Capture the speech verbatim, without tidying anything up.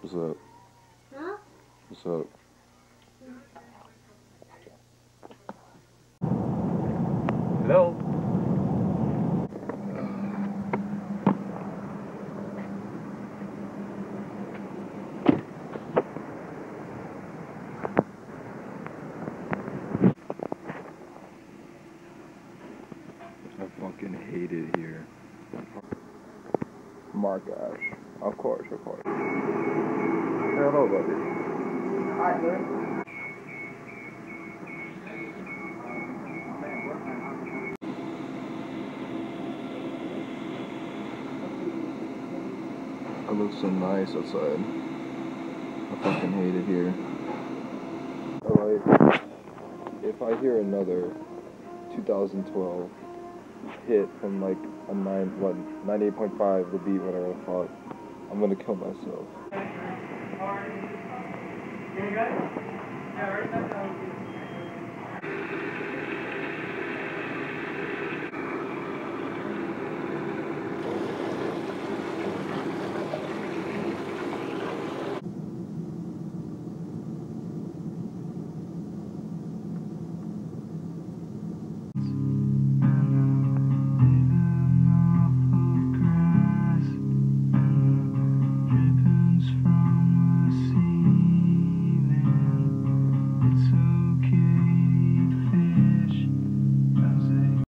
What's up? Huh? What's up? Hello? I fucking hate it here. Mark Ash. Of course, of course. Hello, buddy. Hi, Larry. It looks so nice outside. I fucking hate it here. Alright. If I hear another two thousand twelve hit from like a nine what ninety-eight point five, the beat, whatever the fuck, I'm gonna kill myself.